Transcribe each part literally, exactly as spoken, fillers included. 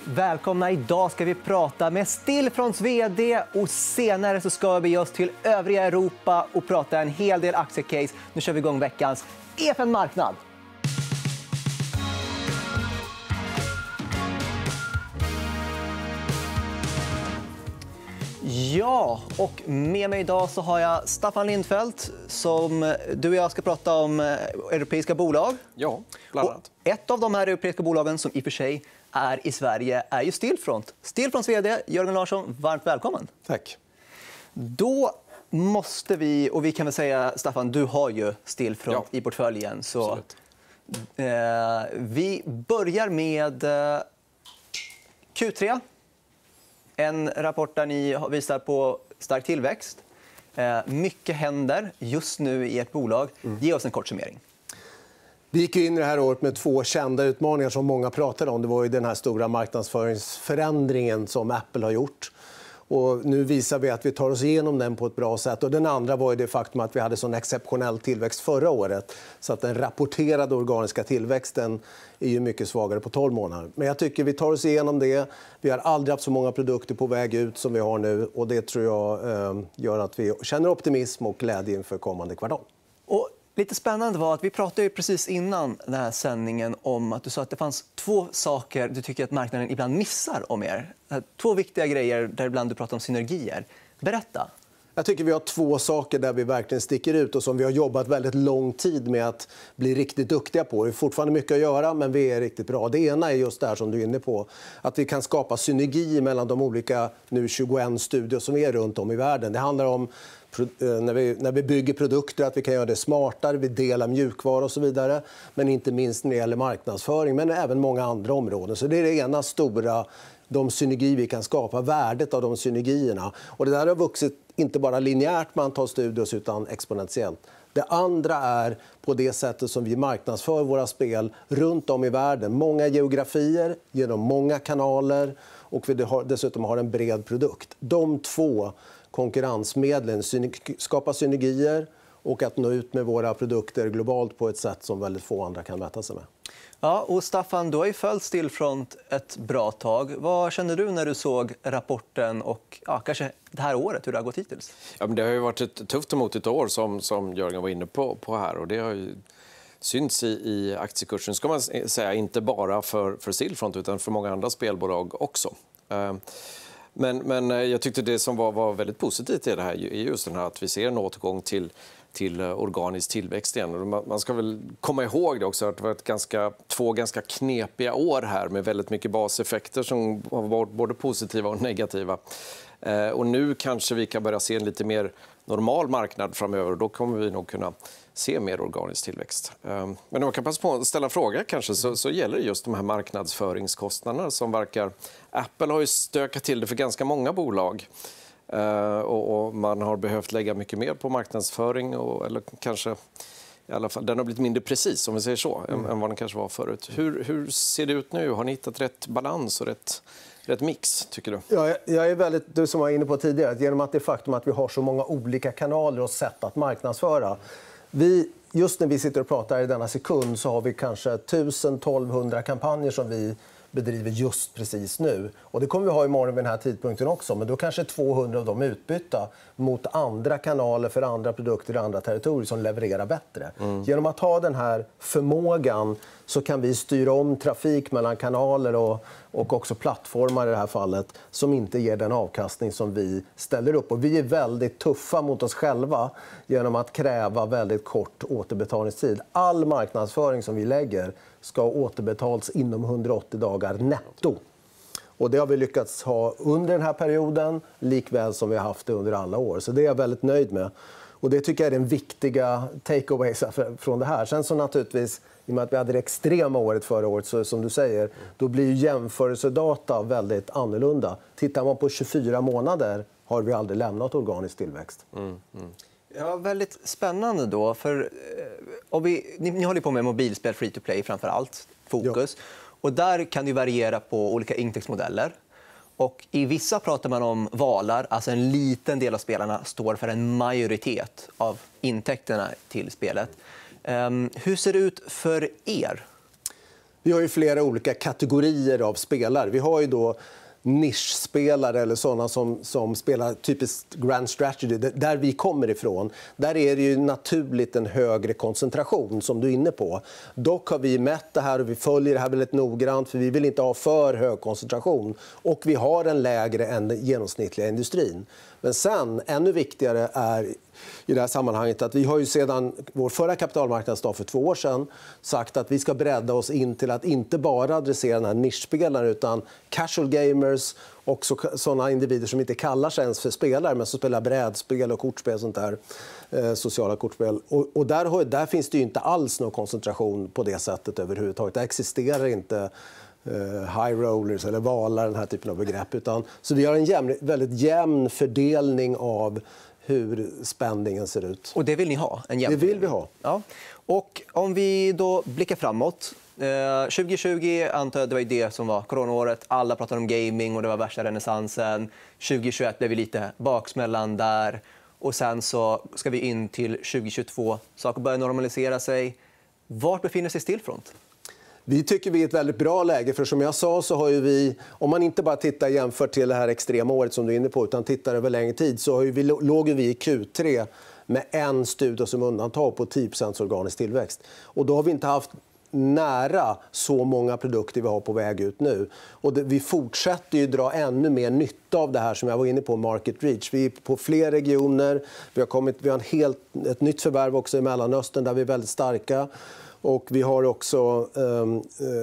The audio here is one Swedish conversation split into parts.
Välkomna, idag ska vi prata med Stillfronts vd och senare så ska vi ge oss till övriga Europa och prata en hel del aktiecase. Nu kör vi igång veckans E F N-marknad. Ja, och med mig idag så har jag Staffan Lindfeldt som du och jag ska prata om europeiska bolag. Ja, bland annat. Och ett av de här europeiska bolagen som i och för sig är i Sverige är ju Stillfront. Stillfronts vd Jörgen Larsson, varmt välkommen. Tack. Då måste vi, och vi kan väl säga Staffan, du har ju Stillfront ja. i portföljen. Så, eh, vi börjar med eh, Q tre. En rapport där ni visar på stark tillväxt. Eh, mycket händer just nu i ert bolag. Mm. Ge oss en kort summering. Vi gick in i det här året med två kända utmaningar som många pratade om. Det var ju den här stora marknadsföringsförändringen som Apple har gjort. Och nu visar vi att vi tar oss igenom den på ett bra sätt. Och den andra var ju det faktum att vi hade sån exceptionell tillväxt förra året. Så att den rapporterade organiska tillväxten är ju mycket svagare på tolv månader. Men jag tycker vi tar oss igenom det. Vi har aldrig haft så många produkter på väg ut som vi har nu. Och det tror jag eh, gör att vi känner optimism och glädje inför kommande kvartal. Och lite spännande var att vi pratade ju precis innan den här sändningen om att du sa att det fanns två saker du tycker att marknaden ibland missar om er. Två viktiga grejer där ibland du pratar om synergier. Berätta. Jag tycker vi har två saker där vi verkligen sticker ut och som vi har jobbat väldigt lång tid med att bli riktigt duktiga på. Det är fortfarande mycket att göra, men vi är riktigt bra. Det ena är just där som du är inne på, att vi kan skapa synergi mellan de olika nu tjugoett studier som är runt om i världen. Det handlar om när vi, när vi bygger produkter att vi kan göra det smartare, vi delar mjukvara och så vidare. Men inte minst när det gäller marknadsföring, men även många andra områden. Så det är det ena stora, de synergi vi kan skapa, värdet av de synergierna. Och det där har vuxit inte bara linjärt med antal studios utan exponentiellt. Det andra är på det sättet som vi marknadsför våra spel runt om i världen. Många geografier, genom många kanaler och vi dessutom har en bred produkt. De två konkurrensmedlen, skapa synergier och att nå ut med våra produkter globalt på ett sätt som väldigt få andra kan mäta sig med. Ja, och Staffan, du har ju följt Stillfront ett bra tag. Vad känner du när du såg rapporten och ja, kanske det här året, hur det har gått hittills? Ja, men det har ju varit ett tufft och motigt år som, som Jörgen var inne på, på här. Och det har ju syns i, i aktiekursen, ska man säga, inte bara för, för Stillfront utan för många andra spelbolag också. Uh, Men, men jag tyckte det som var, var väldigt positivt i det här är just den här att vi ser en återgång till, till organisk tillväxt igen. Man, man ska väl komma ihåg det också att det var ett ganska, två ganska knepiga år här med väldigt mycket baseffekter som har varit både positiva och negativa. Eh, och nu kanske vi kan börja se en lite mer normal marknad framöver och då kommer vi nog kunna se mer organisk tillväxt. Men om man kan passa på att ställa en fråga kanske så, så gäller det just de här marknadsföringskostnaderna som verkar... Apple har ju stökat till det för ganska många bolag och, och man har behövt lägga mycket mer på marknadsföring och, eller kanske i alla fall den har blivit mindre precis om vi säger så mm. än vad den kanske var förut. Hur, hur ser det ut nu? Har ni hittat rätt balans och rätt rätt mix, tycker du? Ja, jag är väldigt, du som var inne på tidigare, att genom att det faktum att vi har så många olika kanaler och sätt att marknadsföra. Vi, just när vi sitter och pratar i denna sekund så har vi kanske tusen till tolvhundra kampanjer som vi bedriver just precis nu. Och det kommer vi ha imorgon vid den här tidpunkten också. Men då kanske tvåhundra av dem är utbytta mot andra kanaler för andra produkter i andra territorier som levererar bättre. Mm. Genom att ha den här förmågan så kan vi styra om trafik mellan kanaler och, och också plattformar i det här fallet som inte ger den avkastning som vi ställer upp. Och vi är väldigt tuffa mot oss själva genom att kräva väldigt kort återbetalningstid. All marknadsföring som vi lägger ska återbetalas inom hundraåttio dagar netto. Och det har vi lyckats ha under den här perioden, likväl som vi har haft det under alla år. Så det är jag väldigt nöjd med. Och det tycker jag är den viktiga takeaways från det här. Sen så naturligtvis, i och med att vi hade det extrema året förra året, så som du säger, då blir ju jämförelsedata väldigt annorlunda. Tittar man på tjugofyra månader har vi aldrig lämnat organisk tillväxt. Mm, mm. Ja, väldigt spännande då. För, och vi, ni, ni håller på med mobilspel free to play framför allt, fokus. Ja. Och där kan det variera på olika intäktsmodeller. Och i vissa pratar man om valar, alltså en liten del av spelarna står för en majoritet av intäkterna till spelet. Um, hur ser det ut för er? Vi har ju flera olika kategorier av spelare. Vi har ju då nischspelare eller sådana som, som spelar typiskt grand strategy, där vi kommer ifrån. Där är det ju naturligt en högre koncentration som du är inne på. Dock har vi mätt det här och vi följer det här väldigt noggrant, för vi vill inte ha för hög koncentration. Och vi har en lägre än den genomsnittliga industrin. Men sen, ännu viktigare är i det här sammanhanget att vi har ju sedan vår förra kapitalmarknadsdag för två år sedan sagt att vi ska bredda oss in till att inte bara adressera den här nischspelaren, utan casual gamers och sådana individer som inte kallar sig ens för spelare men som spelar brädspel och kortspel och sånt där, eh, sociala kortspel. Och, och där, har, där finns det ju inte alls någon koncentration på det sättet överhuvudtaget. Det existerar inte high rollers eller valar, den här typen av begrepp. Utan, så vi har en jämn, väldigt jämn fördelning av hur spänningen ser ut. Och det vill ni ha? En jämn det vill vi ha. Ja. Och om vi då blickar framåt. Eh, tjugo tjugo antar jag det var ju det som var coronaåret. Alla pratade om gaming och det var värsta renässansen. tjugo tjugoett blev vi lite baksmällan där. Och sen så ska vi in till tjugo tjugotvå. Saker börjar normalisera sig. Vart befinner sig Stillfront? Vi tycker vi är ett väldigt bra läge, för som jag sa så har ju vi, om man inte bara tittar jämfört till det här extrema året som du är inne på, utan tittar över längre tid, så har ju vi, låg vi i Q tre med en studie som undantag på tio procent organisk tillväxt. Och då har vi inte haft nära så många produkter vi har på väg ut nu. Och det, vi fortsätter ju dra ännu mer nytta av det här som jag var inne på, market reach. Vi är på fler regioner, vi har, kommit, vi har en helt, ett nytt förvärv också i Mellanöstern där vi är väldigt starka. Och vi har också um,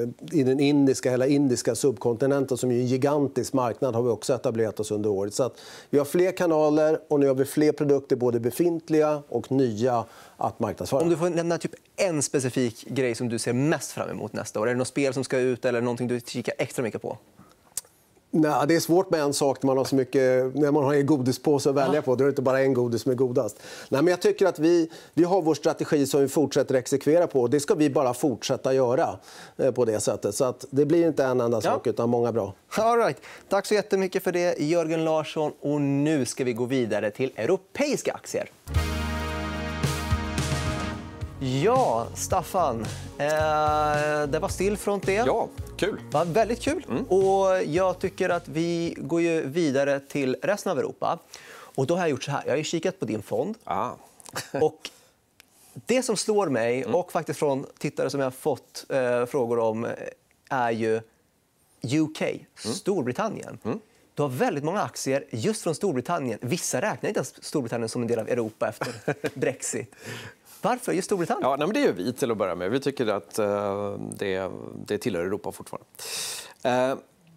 i den indiska, hela indiska subkontinenten som är en gigantisk marknad har vi också etablerat oss under året. Så att vi har fler kanaler och nu har vi fler produkter, både befintliga och nya, att marknadsföra. Om du får nämna typ en specifik grej som du ser mest fram emot nästa år. Är det något spel som ska ut eller någonting du kikar extra mycket på? Nej, det är svårt med en sak när man har så mycket, när man har en godispåse att välja på. Då är det inte bara en godis som är godast. Nej, men jag tycker att vi, vi har vår strategi som vi fortsätter exekvera på. Det ska vi bara fortsätta göra på det sättet. Så att det blir inte en enda sak, ja, utan många bra. All right. Tack så jättemycket för det, Jörgen Larsson. Och nu ska vi gå vidare till europeiska aktier. Ja, Staffan. Eh, det var Stillfront det. Ja, kul. Det var väldigt kul. Mm. Och jag tycker att vi går ju vidare till resten av Europa. Och då har jag gjort så här. Jag har ju kikat på din fond. Ah. Och det som slår mig, mm. och faktiskt från tittare som jag har fått eh, frågor om, är ju U K, mm. Storbritannien. Mm. Du har väldigt många aktier just från Storbritannien. Vissa räknar inte ens Storbritannien som en del av Europa efter Brexit. Varför just Storbritannien? Ja, nej, men det gör vi till att börja med. Vi tycker att uh, det, det tillhör Europa fortfarande. Uh,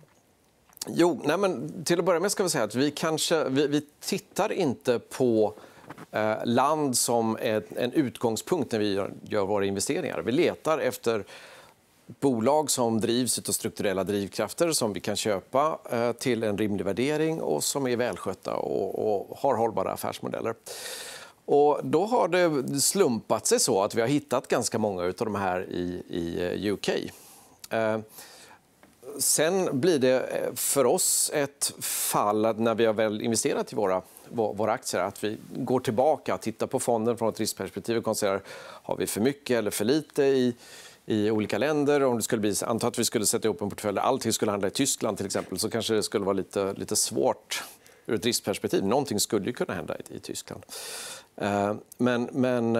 jo, nej, men till att börja med ska vi säga att vi, kanske, vi, vi tittar inte på uh, land som ett, en utgångspunkt när vi gör, gör våra investeringar. Vi letar efter bolag som drivs av strukturella drivkrafter som vi kan köpa uh, till en rimlig värdering och som är välskötta och, och har hållbara affärsmodeller. Och då har det slumpat sig så att vi har hittat ganska många av de här i, i U K. Eh, sen blir det för oss ett fall att när vi har väl investerat i våra, våra aktier att vi går tillbaka och tittar på fonden från ett riskperspektiv och konstaterar har vi för mycket eller för lite i, i olika länder. Om det skulle bli, anta att vi skulle sätta ihop en portfölj där allting skulle handla i Tyskland till exempel, så kanske det skulle vara lite, lite svårt ur ett riskperspektiv. Någonting skulle ju kunna hända i, i Tyskland. Men, men,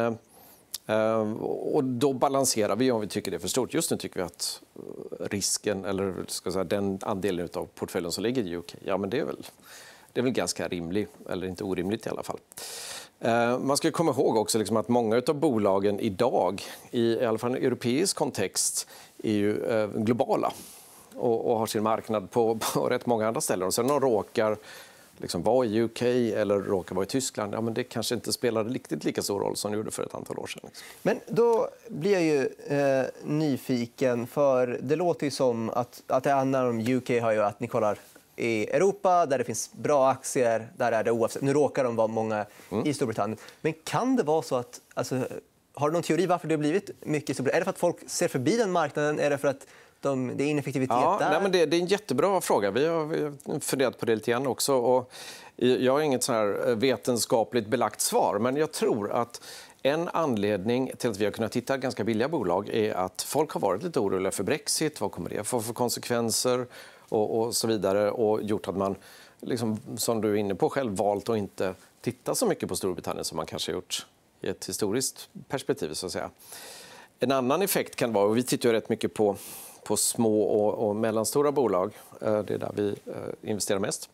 och då balanserar vi om vi tycker det är för stort. Just nu tycker vi att risken, eller ska jag säga, den andelen av portföljen som ligger i U K, ja, men det är väl, det är väl ganska rimligt, eller inte orimligt i alla fall. Man ska komma ihåg också liksom att många av bolagen idag, i alla fall i europeisk kontext, är ju globala och, och har sin marknad på, på rätt många andra ställen. Och sen de råkar liksom vara i U K eller råkar vara i Tyskland, ja, men det kanske inte spelar riktigt lika stor roll som det gjorde för ett antal år sedan. Men då blir jag ju eh, nyfiken, för det låter ju som att, att det handlar om U K har ju att ni kollar i Europa där det finns bra aktier, där är det oavsett. Nu råkar de vara många mm. i Storbritannien. Men kan det vara så att, alltså, har du någon teori varför det har blivit mycket i Storbritannien? Är det för att folk ser förbi den marknaden? Är det för att De, det är ineffektivitet ja, där? Nej, men det, det är en jättebra fråga. Vi har, vi har funderat på det lite grann också. Och jag har inget så här vetenskapligt belagt svar, men jag tror att En anledning till att vi har kunnat hitta ganska billiga bolag är att folk har varit lite oroliga för Brexit. Vad kommer det få för konsekvenser och, och så vidare. Och gjort att man, liksom, som du är inne på själv, valt att inte titta så mycket på Storbritannien som man kanske har gjort i ett historiskt perspektiv. Så att säga. En annan effekt kan vara, och vi tittar ju rätt mycket på, på små och, och mellanstora bolag. Det är där vi investerar mest.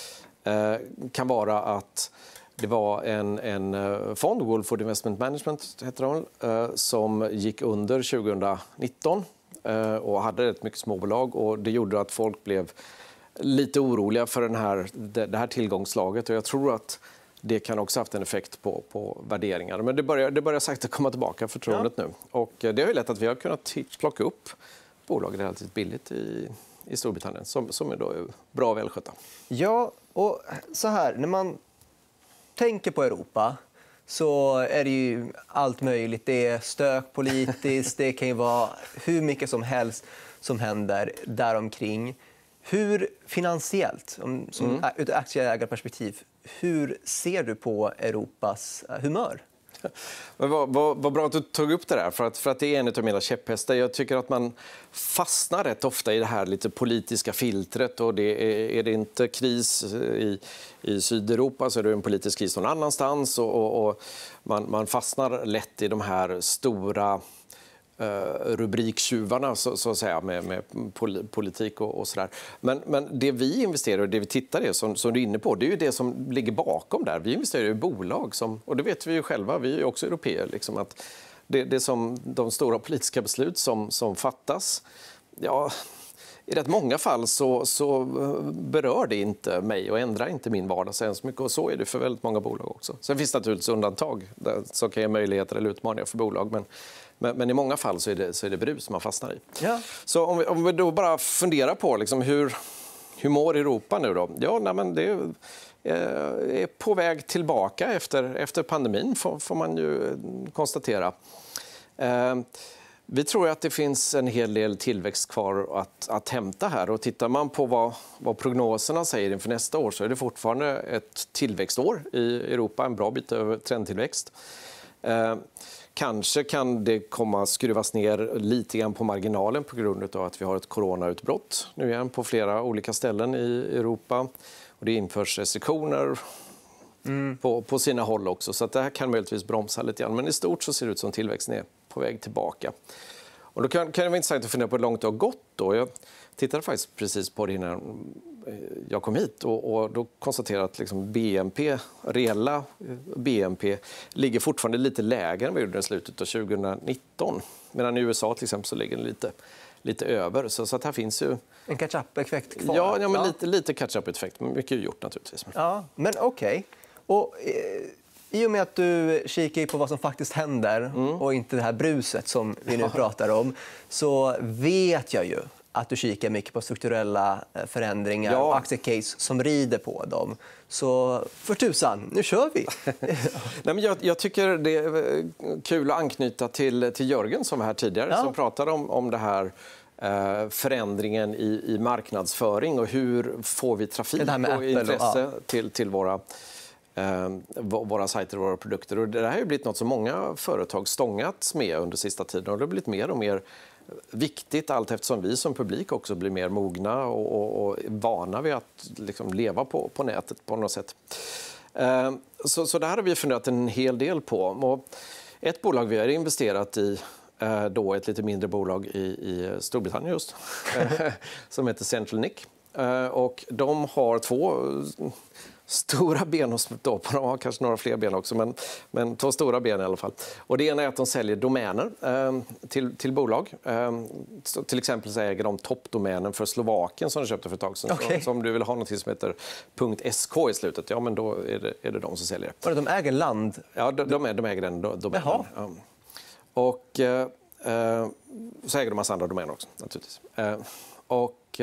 Kan vara att det var en, en fond, Wolford Investment Management heter hon, som gick under tjugonitton och hade rätt mycket småbolag. Och det gjorde att folk blev lite oroliga för den här, det här tillgångslaget. Och jag tror att det kan också ha haft en effekt på, på värderingar. Men det börjar, det börjar sakta komma tillbaka, förtroendet ja. nu. Och det har ju lett att vi har kunnat plocka upp bolag relativt billigt i, i Storbritannien som, som är då bra och välskötta. Ja, och så här, när man tänker på Europa så är det ju allt möjligt. Det är stök politiskt, det kan ju vara hur mycket som helst som händer däromkring. Hur finansiellt, som mm. ur ett aktieägarperspektiv, hur ser du på Europas humör? Men vad, vad, vad bra att du tog upp det där, för att, för att det är en av mina käpphästar. Jag tycker att man fastnar rätt ofta i det här lite politiska filtret. Och det är, är det inte kris i, i Sydeuropa så är det en politisk kris någon annanstans. Och, och, och man, man fastnar lätt i de här stora Uh, rubriktjuvarna så, så att säga, med, med politik och, och sådär. Men, men det vi investerar och det vi tittar i, som, som du är inne på, det är ju det som ligger bakom där. Vi investerar i bolag, som, och det vet vi ju själva, vi är ju också europeer, liksom, att det, det som de stora politiska beslut som, som fattas, ja, i rätt många fall så, så berör det inte mig och ändrar inte min vardag så mycket. Och så är det för väldigt många bolag också. Sen finns det naturligtvis undantag som kan ge möjligheter eller utmaningar för bolag. Men, men, men i många fall så är det, så är det brus man fastnar i. Ja. Så om vi, om vi då bara funderar på liksom hur, hur mår Europa nu då? Ja, nej, men det är, är på väg tillbaka efter, efter pandemin, får, får man ju konstatera. Eh, Vi tror att det finns en hel del tillväxt kvar att, att hämta här. Och tittar man på vad, vad prognoserna säger inför nästa år så är det fortfarande ett tillväxtår i Europa, en bra bit över trendtillväxt. Eh, kanske kan det komma att skruvas ner lite grann på marginalen på grund av att vi har ett coronautbrott nu igen på flera olika ställen i Europa. Och det införs restriktioner mm. på, på sina håll också. Så att det här kan möjligtvis bromsa lite grann. Men i stort så ser det ut som tillväxten är på väg tillbaka. Och då kan, kan det vara intressant att fundera på hur långt det har gått. Då. Jag tittade faktiskt precis på det innan jag kom hit och, och då konstaterade att liksom B N P, reella B N P ligger fortfarande lite lägre än vad gjorde i slutet av tjugonitton. Medan i U S A till exempel så ligger den lite, lite över. Så, så att här finns ju... En catch-up-effekt kvar? Ja, ja, men ja. lite, lite catch-up-effekt. Mycket är gjort naturligtvis. Ja, men okej. Okay. I och med att du kikar på vad som faktiskt händer mm. och inte det här bruset som vi nu pratar om, så vet jag ju att du kikar mycket på strukturella förändringar ja. och aktiecase som rider på dem. Så för tusan, nu kör vi! Nej, men jag, jag tycker det är kul att anknyta till, till Jörgen som var här tidigare ja. som pratade om, om det här eh, förändringen i, i marknadsföring och hur får vi trafik och intresse ja. till, till våra Eh, våra sajter och våra produkter. Och det här har ju blivit något som många företag stångats med under sista tiden. Och det har blivit mer och mer viktigt allt eftersom vi som publik också blir mer mogna och, och, och vana vid att liksom leva på, på nätet på något sätt. Eh, så, så det här har vi funderat en hel del på. Och ett bolag vi har investerat i eh, då ett lite mindre bolag i, i Storbritannien just som heter Central Nick. Eh, och de har två stora ben att stå på. De har kanske några fler ben också, men, men två stora ben i alla fall. Och det ena är att de säljer domäner eh, till, till bolag. Eh, så till exempel så äger de toppdomänen för Slovakien som de köpte för ett tag sedan. Okay. Så, så om du vill ha något som heter .sk i slutet, ja men då är det, är det de som säljer det. De äger land? Ja, de, de, de äger den domänen. Ja. Och eh, så äger de massa andra domäner också, naturligtvis. Eh, och...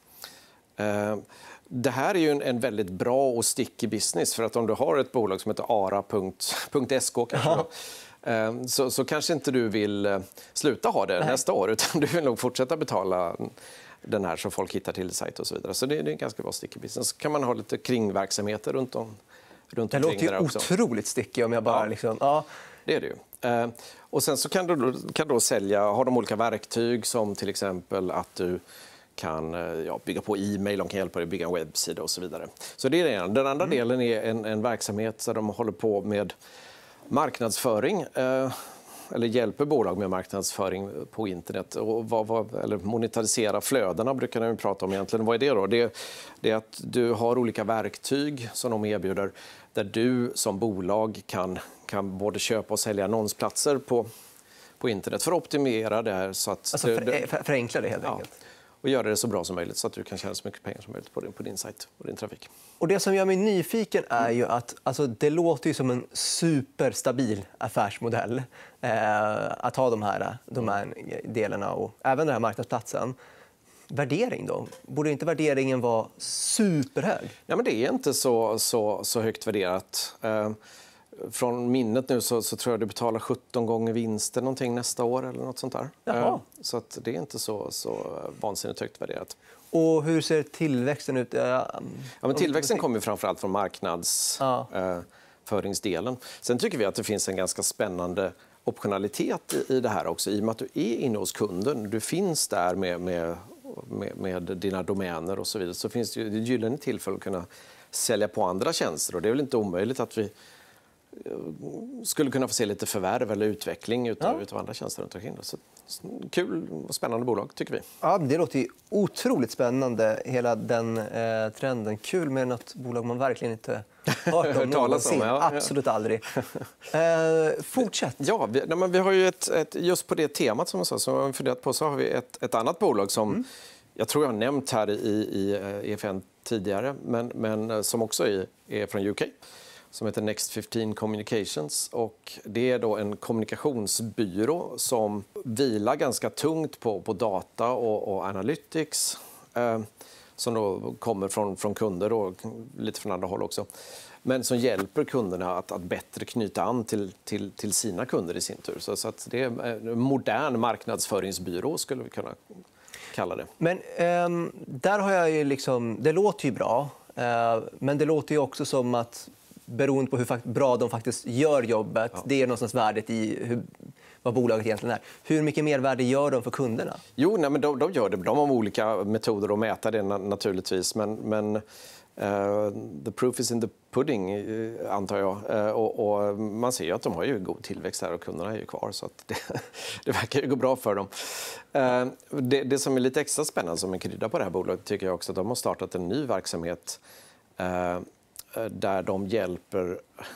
Eh, Det här är ju en, en väldigt bra och sticky business. För att om du har ett bolag som heter ara punkt sk kanske då, eh, så, så kanske inte du vill eh, sluta ha det Nej. nästa år. Utan du vill nog fortsätta betala den här så folk hittar till sajt och så vidare. Så det, det är en ganska bra sticky business. Så kan man ha lite kringverksamheter runt om. Runt det låter ju otroligt sticky om jag bara... Ja. Liksom, ja. Det är det ju. Eh, och sen så kan du kan du sälja, har de olika verktyg som till exempel att du kan ja, bygga på e-mail, de kan hjälpa dig att bygga en webbsida och så vidare. Så det är det ena. Den andra mm. delen är en, en verksamhet där de håller på med marknadsföring. Eh, eller hjälper bolag med marknadsföring på internet. Och vad, vad, eller monetarisera flödena brukar de prata om egentligen. Vad är det då? Det, det är att du har olika verktyg som de erbjuder där du som bolag kan, kan både köpa och sälja annonsplatser på, på internet för att optimera det här. Så att alltså för, för, förenkla det helt ja, enkelt. Och göra det så bra som möjligt så att du kan tjäna så mycket pengar som möjligt på din, på din sajt och din trafik. Och det som gör mig nyfiken är ju att alltså, det låter ju som en superstabil affärsmodell eh, att ha de här, de här delarna och även den här marknadsplatsen. Värdering då? Borde inte värderingen vara superhög? Ja, men det är inte så, så, så högt värderat. Eh, Från minnet nu så, så tror jag du betalar sjutton gånger vinsten någonting nästa år eller något sånt där. Jaha. Så att det är inte så, så vansinnigt högt värderat. Och hur ser tillväxten ut? Ja, men tillväxten kommer ju framförallt från marknadsföringsdelen. Ja. Sen tycker vi att det finns en ganska spännande optionalitet i, i det här också. I och med att du är inne hos kunden, du finns där med, med, med, med dina domäner och så vidare, så finns det ju ett gyllene tillfälle att kunna sälja på andra tjänster. Och det är väl inte omöjligt att vi skulle kunna få se lite förvärv eller utveckling utav, ja. utav andra tjänster runt omkring. Så kul och spännande bolag, tycker vi. Ja, det låter ju otroligt spännande, hela den eh, trenden. Kul med något bolag man verkligen inte hört om någonsin. Om, ja. Absolut aldrig. Eh, fortsätt. Ja, vi, nej, men vi har ju ett, ett, just på det temat som jag sa, som jag funderat på, så har vi ett, ett annat bolag som mm. jag tror jag har nämnt här i, i E F N tidigare, men, men som också är, är från U K. Som heter Next femton Communications. Och det är då en kommunikationsbyrå som vilar ganska tungt på, på data och, och analytics. Eh, som då kommer från, från kunder och lite från andra håll också. Men som hjälper kunderna att, att bättre knyta an till, till, till sina kunder i sin tur. Så, så att det är en modern marknadsföringsbyrå skulle vi kunna kalla det. Men eh, där har jag ju liksom, det låter ju bra. Eh, men det låter ju också som att beroende på hur bra de faktiskt gör jobbet, ja. det är någonstans värdet i hur, vad bolaget egentligen är. Hur mycket mer värde gör de för kunderna? Jo, nej, men de, de gör det. De har olika metoder att mäta det naturligtvis. Men, men uh, the proof is in the pudding, uh, antar jag. Uh, och, och man ser ju att de har ju god tillväxt här och kunderna är ju kvar. Så att det, det verkar ju gå bra för dem. Uh, det, det som är lite extra spännande som en krydda på det här bolaget tycker jag också att de har startat en ny verksamhet uh, där de hjälper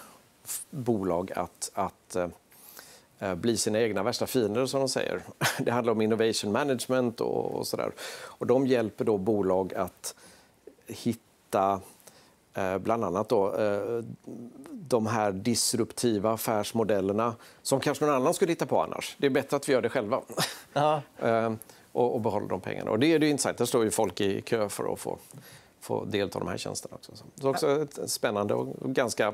bolag att, att uh, bli sina egna värsta fiender, som de säger. Det handlar om innovation management och, och sådär. Och de hjälper då bolag att hitta uh, bland annat då, uh, de här disruptiva affärsmodellerna som kanske någon annan skulle hitta på annars. Det är bättre att vi gör det själva. uh, och, och behåller de pengarna. Och det är det intressant. Där står ju folk i kö för att få få delta i de här tjänsterna också. Det är också ett spännande och ganska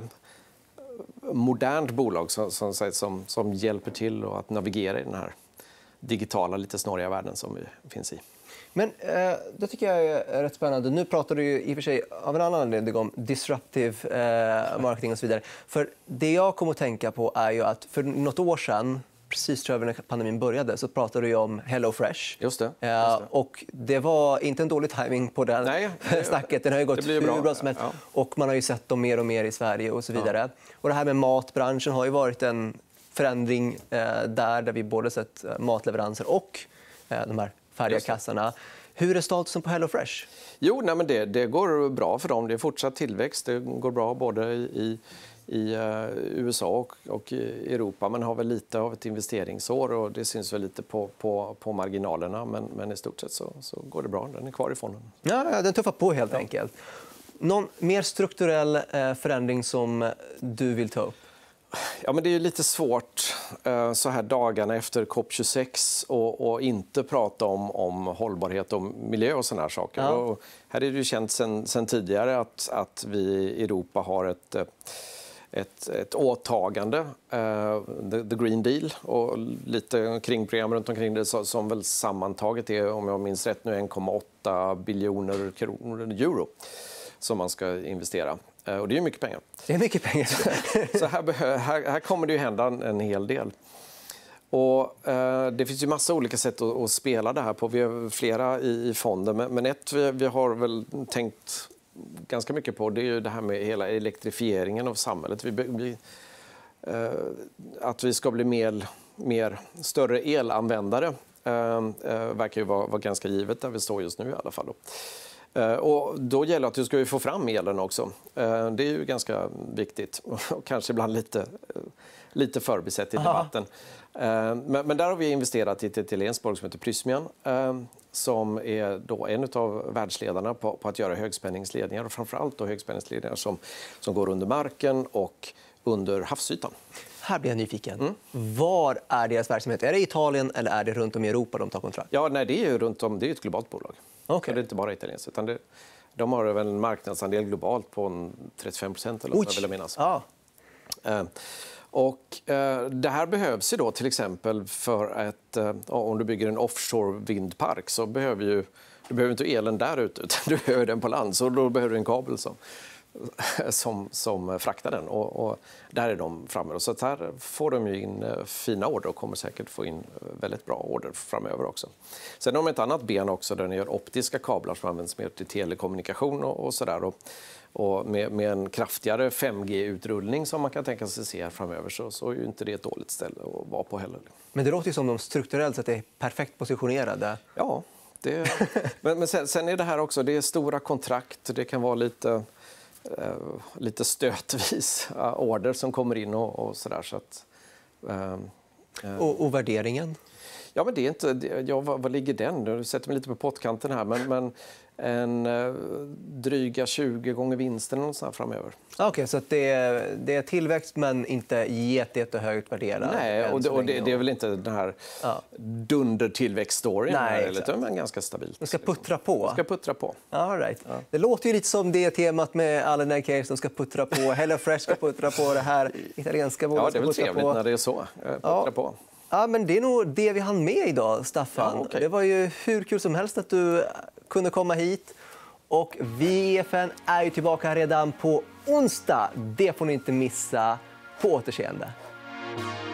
modernt bolag som, som, som, som hjälper till att navigera i den här digitala, lite snåriga världen som vi finns i. Men eh, det tycker jag är rätt spännande. Nu pratar du ju i och för sig av en annan anledning om disruptive eh, marketing och så vidare. För det jag kommer att tänka på är ju att för något år sedan, precis tror jag när pandemin började, så pratade du om HelloFresh. Just det. Just det. Och det var inte en dålig timing på den Nej, det, snacket. Den har ju gått hur bra, bra som helst. Ja. Och man har ju sett dem mer och mer i Sverige och så vidare. Ja. Och det här med matbranschen har ju varit en förändring eh, där, där vi både sett matleveranser och eh, de här färdiga kassarna. Hur är statusen på HelloFresh? Jo, nej, men det, det går bra för dem. Det är fortsatt tillväxt. Det går bra både i i U S A och, och i Europa, men har väl lite av ett investeringsår och det syns väl lite på, på, på marginalerna, men, men i stort sett så, så går det bra. Den är kvar i fonden. Ja, den tuffar på helt ja. enkelt. Någon mer strukturell eh, förändring som du vill ta upp? Ja, men det är lite svårt eh, så här dagarna efter C O P tjugosex och, och inte prata om, om hållbarhet och miljö och såna här saker. Ja. Och här är det ju känt sen, sen tidigare att, att vi i Europa har ett Ett, ett åtagande, uh, the, the Green Deal, och lite kringprogram runt omkring det som väl sammantaget är, om jag minns rätt, nu en komma åtta biljoner kronor euro som man ska investera. Och det är mycket pengar. Det är mycket pengar. Så här, här, här kommer det ju hända en, en hel del. Och, eh, det finns ju massa olika sätt att, att spela det här på. Vi har flera i, i fonden. Men, men ett vi, vi har väl tänkt ganska mycket på, det är ju det här med hela elektrifieringen av samhället. Vi, vi, eh, att vi ska bli mer, mer större elanvändare eh, eh, verkar ju vara, vara ganska givet där vi står just nu i alla fall. Då. Eh, och då gäller det att du ska få fram elen också. Eh, det är ju ganska viktigt och kanske ibland lite, eh, lite förbisett i debatten. Eh, men, men där har vi investerat i ett italienskt bolag som heter Prysmian. Eh, som är då en av världsledarna på, på att göra högspänningsledningar och framförallt då högspänningsledningar som, som går under marken och under havsytan. Här blir jag nyfiken. Mm. Var är deras verksamhet? Är det Italien eller är det runt om i Europa de tar kontrakt? Ja, nej, det är ju runt om, det är ett globalt bolag. Okay. Så det är inte bara italienskt, utan det, de har väl en marknadsandel globalt på en trettiofem procent eller vad jag vill minnas. Ja. Eh, och eh, det här behövs ju då till exempel för att eh, om du bygger en offshore vindpark så behöver ju du behöver inte elen där ute utan du behöver den på land, så då behöver du en kabel som som, som fraktar den. Och, och där är de framme. Så att här får de ju in fina order och kommer säkert få in väldigt bra order framöver också. Sen har de ett annat ben också där de gör optiska kablar som används mer till telekommunikation och, och sådär. Och, och med, med en kraftigare fem G-utrullning som man kan tänka sig se här framöver så, så är ju inte det ett dåligt ställe att vara på heller. Men det låter ju som de strukturellt sett är perfekt positionerade. Ja, det, men, men sen, sen är det här också, det är stora kontrakt, det kan vara lite... Uh, lite stötvis uh, order som kommer in och, och sådär. Så att, uh, uh. Och, och värderingen? Ja, men det är inte... Det, ja, vad, vad ligger den? Du sätter mig lite på pottkanten här. Men, men en uh, dryga tjugo gånger vinsten någonstans framöver. Okej, okay, så att det, är, det är tillväxt men inte jätte, jättehögt värderad? Nej, och, det, och det, det är väl inte den här ja. dunder-tillväxt-storyn. Nej, här, exakt. Men ganska stabilt. De ska puttra på? De ska puttra på. All right. Ja. Det låter ju lite som det temat med alla Case. De ska puttra på. HelloFresh ska puttra på. Det här italienska bolaget ja, det är väl ska trevligt på. när det är så. Puttra ja. på. Ja, men det är nog det vi hann med idag, Staffan. Ja, okay. Det var ju hur kul som helst att du kunde komma hit. Och V F N är ju tillbaka redan på onsdag. Det får ni inte missa. På återseende.